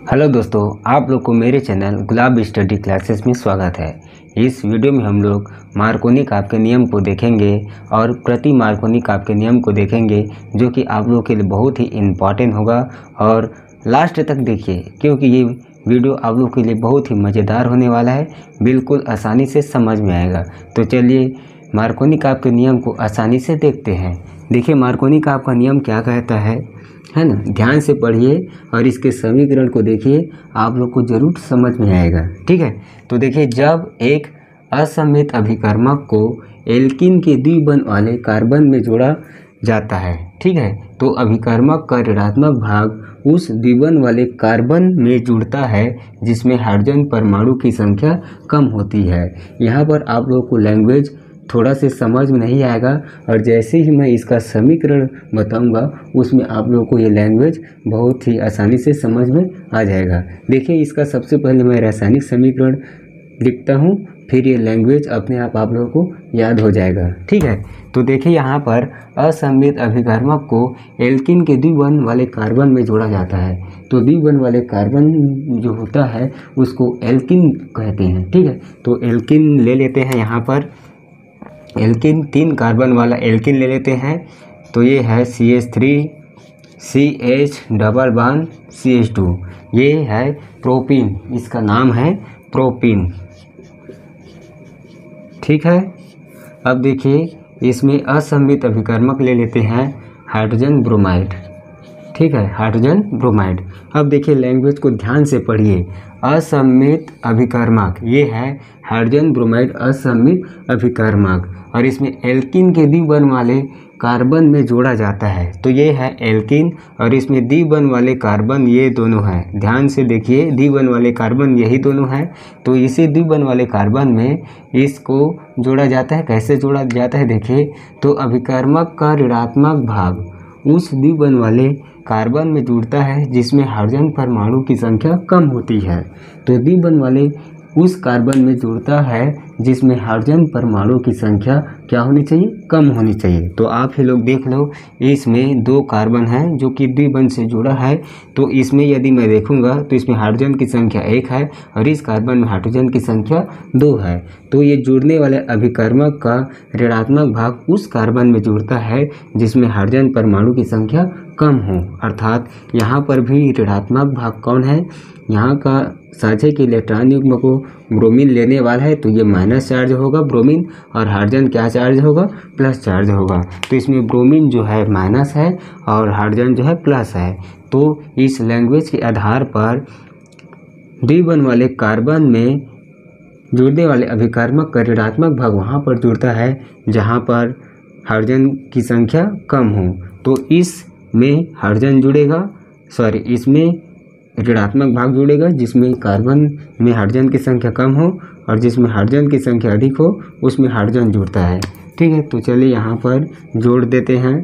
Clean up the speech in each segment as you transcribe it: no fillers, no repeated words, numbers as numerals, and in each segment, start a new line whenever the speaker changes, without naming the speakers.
Hello दोस्तों, आप लोग को मेरे चैनल गुलाब स्टडी क्लासेस में स्वागत है। इस वीडियो में हम लोग मार्कोनी काप के नियम को देखेंगे और प्रति मार्कोनी काप के नियम को देखेंगे, जो कि आप लोगों के लिए बहुत ही इम्पॉर्टेंट होगा। और लास्ट तक देखिए, क्योंकि ये वीडियो आप लोगों के लिए बहुत ही मज़ेदार होने वाला है, बिल्कुल आसानी से समझ में आएगा। तो चलिए मार्कोनी काप के नियम को आसानी से देखते हैं। देखिए मार्कोनी काप का नियम क्या कहता है ना, ध्यान से पढ़िए और इसके समीकरण को देखिए, आप लोग को जरूर समझ में आएगा। ठीक है, तो देखिए जब एक असममित अभिकर्मक को एल्कीन के द्विबंध वाले कार्बन में जोड़ा जाता है, ठीक है, तो अभिकर्मक का ऋणात्मक भाग उस द्विबंध वाले कार्बन में जुड़ता है जिसमें हाइड्रोजन परमाणु की संख्या कम होती है। यहाँ पर आप लोगों को लैंग्वेज थोड़ा से समझ में नहीं आएगा, और जैसे ही मैं इसका समीकरण बताऊंगा उसमें आप लोगों को ये लैंग्वेज बहुत ही आसानी से समझ में आ जाएगा। देखिए इसका सबसे पहले मैं रासायनिक समीकरण लिखता हूँ, फिर ये लैंग्वेज अपने आप लोगों को याद हो जाएगा। ठीक है, तो देखिए यहाँ पर असममित अभिकर्मक को एल्कीन के द्विबंध वाले कार्बन में जोड़ा जाता है। तो द्विबंध वाले कार्बन जो होता है उसको एल्कीन कहते हैं। ठीक है, तो एल्कीन ले लेते हैं। यहाँ पर एल्कीन 3 कार्बन वाला एल्कीन ले लेते हैं। तो ये है CH3 CH double bond CH2, ये है प्रोपीन, इसका नाम है प्रोपीन। ठीक है, अब देखिए इसमें असममित अभिकर्मक ले लेते हैं हाइड्रोजन ब्रोमाइड। ठीक है, हाइड्रोजन ब्रोमाइड। अब देखिए लैंग्वेज को ध्यान से पढ़िए। असममित अभिकर्मक ये है हाइड्रोजन ब्रोमाइड, असममित अभिकर्मक, और इसमें एल्कीन के द्विबंध वाले कार्बन में जोड़ा जाता है। तो ये है एल्कीन, और इसमें द्विबंध वाले कार्बन ये दोनों हैं। ध्यान से देखिए, द्विबंध वाले कार्बन यही दोनों हैं। तो इसी द्विबंध वाले कार्बन में इसको जोड़ा जाता है। कैसे जोड़ा जाता है देखिए, तो अभिकर्मक का ऋणात्मक भाग उस द्विबंध वाले कार्बन में जुड़ता है जिसमें हाइड्रोजन परमाणु की संख्या कम होती है। तो द्विबंध वाले उस कार्बन में जुड़ता है जिसमें हाइड्रोजन परमाणु की संख्या क्या होनी चाहिए, कम होनी चाहिए। तो आप ही लोग देख लो, इसमें 2 कार्बन है जो कि द्विबंध से जुड़ा है। तो इसमें यदि मैं देखूंगा तो इसमें हाइड्रोजन की संख्या 1 है और इस कार्बन में हाइड्रोजन की संख्या 2 है। तो ये जुड़ने वाले अभिकर्मक का ऋणात्मक भाग उस कार्बन में जुड़ता है जिसमें हाइड्रोजन परमाणु की संख्या कम हो। अर्थात यहाँ पर भी ऋणात्मक भाग कौन है, यहाँ का साझे के इलेक्ट्रॉन युग्म को ब्रोमीन लेने वाला है, तो ये माइनस चार्ज होगा ब्रोमीन, और हाइड्रोजन क्या चार्ज होगा, प्लस चार्ज होगा। तो इसमें ब्रोमीन जो है माइनस है और हाइड्रोजन जो है प्लस है। तो इस लैंग्वेज के आधार पर द्विबंध वाले कार्बन में जुड़ने वाले अभिकर्मक का ऋणात्मक भाग वहाँ पर जुड़ता है जहाँ पर हाइड्रोजन की संख्या कम हो। तो इसमें हाइड्रोजन जुड़ेगा, इसमें ऋणात्मक भाग जुड़ेगा जिसमें कार्बन में हाइड्रोजन की संख्या कम हो, और जिसमें हाइड्रोजन की संख्या अधिक हो उसमें हाइड्रोजन जुड़ता है। ठीक है, तो चलिए यहाँ पर जोड़ देते हैं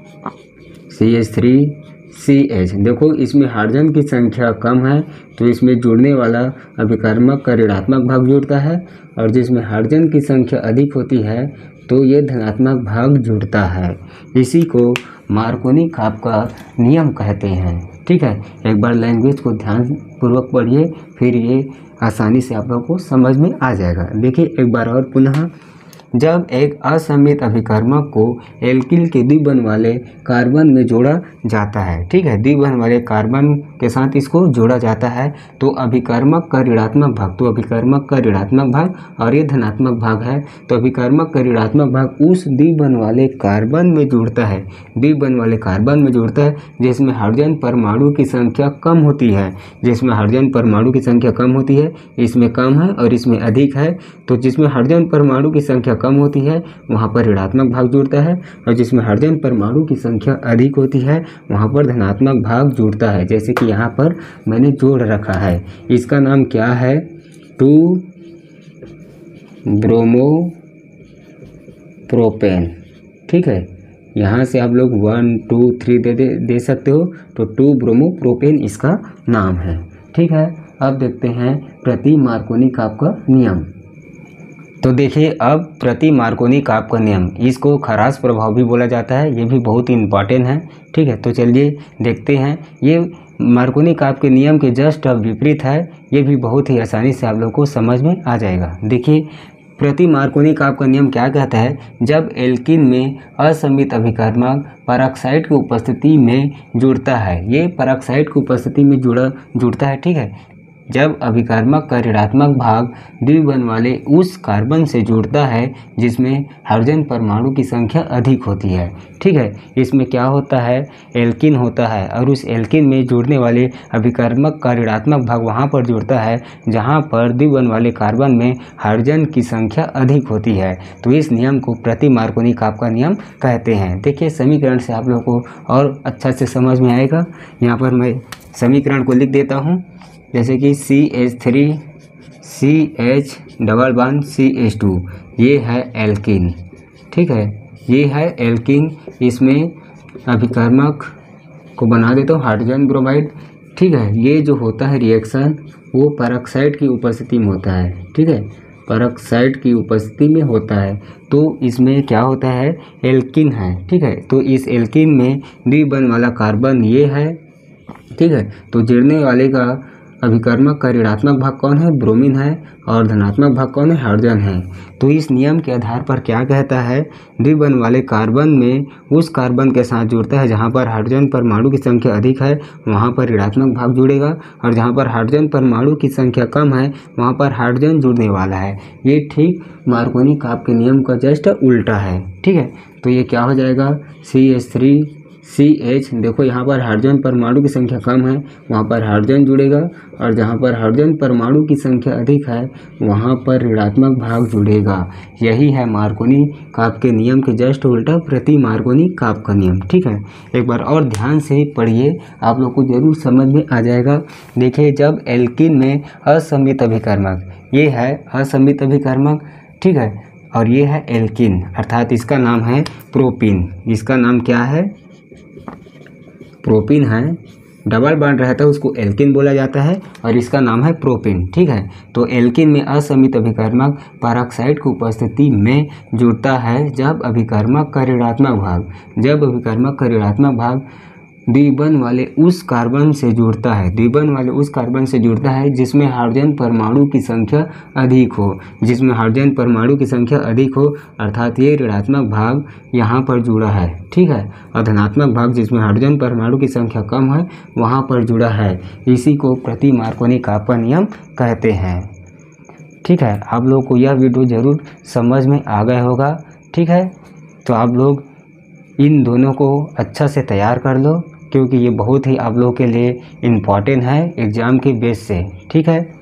CH3 CH। देखो इसमें हाइड्रोजन की संख्या कम है तो इसमें जुड़ने वाला अभिकर्मक का ऋणात्मक भाग जुड़ता है, और जिसमें हाइड्रोजन की संख्या अधिक होती है तो ये धनात्मक भाग जुड़ता है। इसी को मार्कोनी काप का नियम कहते हैं। ठीक है, एक बार लैंग्वेज को ध्यान पूर्वक पढ़िए, फिर ये आसानी से आप लोगों को समझ में आ जाएगा। देखिए एक बार और पुनः, जब एक असममित अभिकर्मक को एल्कीन के द्विबंध वाले कार्बन में जोड़ा जाता है, ठीक है, द्विबंध वाले कार्बन के साथ इसको जोड़ा जाता है, तो अभिकर्मक का ऋणात्मक भाग, तो अभिकर्मक का ऋणात्मक भाग और ये धनात्मक भाग है। तो अभिकर्मक का ऋणात्मक भाग उस द्विबंध वाले कार्बन में जुड़ता है, द्विबंध वाले कार्बन में जुड़ता है जिसमें हाइड्रोजन परमाणु की संख्या कम होती है। जिसमें हाइड्रोजन परमाणु की संख्या कम होती है, इसमें कम है और इसमें अधिक है। तो जिसमें हाइड्रोजन परमाणु की संख्या कम होती है वहाँ पर ऋणात्मक भाग जुड़ता है, और जिसमें हाइड्रोजन परमाणु की संख्या अधिक होती है वहाँ पर धनात्मक भाग जुड़ता है। जैसे कि यहाँ पर मैंने जोड़ रखा है, इसका नाम क्या है, 2 ब्रोमो प्रोपेन। ठीक है, यहाँ से आप लोग 1 2 3 दे सकते हो। तो 2 ब्रोमो प्रोपेन इसका नाम है। ठीक है, अब देखते हैं प्रति मार्कोनी काप का नियम। तो देखिए अब प्रति मार्कोनी काप का नियम, इसको खरास प्रभाव भी बोला जाता है, ये भी बहुत ही इम्पॉर्टेंट है। ठीक है, तो चलिए देखते हैं। ये मार्कोनी काप के नियम के जस्ट विपरीत है। ये भी बहुत ही आसानी से आप लोग को समझ में आ जाएगा। देखिए प्रति मार्कोनी काप का नियम क्या कहता है, जब एल्कीन में असममित अभिकर्मक परऑक्साइड की उपस्थिति में जुड़ता है, ये परऑक्साइड की उपस्थिति में जुड़ता है, ठीक है। जब अभिकर्मक का ऋणात्मक भाग द्विबंध वाले उस कार्बन से जुड़ता है जिसमें हाइड्रोजन परमाणु की संख्या अधिक होती है, ठीक है। इसमें क्या होता है, एल्कीन होता है और उस एल्कीन में जुड़ने वाले अभिकर्मक का ऋणात्मक भाग वहाँ पर जुड़ता है जहाँ पर द्विबंध वाले कार्बन में हाइड्रोजन की संख्या अधिक होती है। तो इस नियम को प्रति मार्कोनी काप का नियम कहते हैं। देखिए समीकरण से आप लोगों को और अच्छा से समझ में आएगा। यहाँ पर मैं समीकरण को लिख देता हूँ, जैसे कि CH3 CH double bond CH2, ये है एल्कीन, ठीक है, ये है एल्कीन। इसमें अभिकर्मक को बना देता हूँ हाइड्रोजन ब्रोमाइड, ठीक है। ये जो होता है रिएक्शन वो परऑक्साइड की उपस्थिति में होता है, ठीक है, परऑक्साइड की उपस्थिति में होता है। तो इसमें क्या होता है, एल्कीन है, ठीक है। तो इस एल्कीन में द्विबंध वाला कार्बन ये है, ठीक है। तो जुड़ने वाले का अभिकर्मक का ऋणात्मक भाग कौन है, ब्रोमीन है, और धनात्मक भाग कौन है, हाइड्रोजन है। तो इस नियम के आधार पर क्या कहता है, द्विबंध वाले कार्बन में उस कार्बन के साथ जुड़ता है जहाँ पर हाइड्रोजन परमाणु की संख्या अधिक है वहाँ पर ऋणात्मक भाग जुड़ेगा, और जहाँ पर हाइड्रोजन परमाणु की संख्या कम है वहाँ पर हाइड्रोजन जुड़ने वाला है। ये ठीक मार्कोनी काप के नियम का जस्ट उल्टा है, ठीक है। तो ये क्या हो जाएगा, CH3 CH, देखो यहाँ पर हाइड्रोजन परमाणु की संख्या कम है वहाँ पर हाइड्रोजन जुड़ेगा, और जहाँ पर हाइड्रोजन परमाणु की संख्या अधिक है वहाँ पर ऋणात्मक भाग जुड़ेगा। यही है मार्कोनी काप के नियम के जस्ट उल्टा प्रति मार्कोनी काप का नियम, ठीक है। एक बार और ध्यान से पढ़िए, आप लोग को जरूर समझ में आ जाएगा। देखिए जब एल्कीन में असममित अभिकर्मक, ये है असममित अभिकर्मक, ठीक है, और ये है एल्कीन, अर्थात इसका नाम है प्रोपीन। इसका नाम क्या है, प्रोपीन है, डबल बॉन्ड रहता है उसको एल्कीन बोला जाता है, और इसका नाम है प्रोपीन, ठीक है। तो एल्कीन में असममित अभिकर्मक परऑक्साइड की उपस्थिति में जुड़ता है जब अभिकर्मक का ऋणात्मक भाग द्विबंध वाले उस कार्बन से जुड़ता है, द्विबंध वाले उस कार्बन से जुड़ता है जिसमें हाइड्रोजन परमाणु की संख्या अधिक हो, जिसमें हाइड्रोजन परमाणु की संख्या अधिक हो, अर्थात ये ऋणात्मक भाग यहाँ पर जुड़ा है, ठीक है, और धनात्मक भाग जिसमें हाइड्रोजन परमाणु की संख्या कम है वहाँ पर जुड़ा है। इसी को प्रति मार्कोनी काप का नियम कहते हैं, ठीक है। आप लोग को यह वीडियो ज़रूर समझ में आ गया होगा, ठीक है। तो आप लोग इन दोनों को अच्छा से तैयार कर लो, क्योंकि ये बहुत ही आप लोगों के लिए इम्पॉर्टेंट है एग्ज़ाम के बेस से, ठीक है।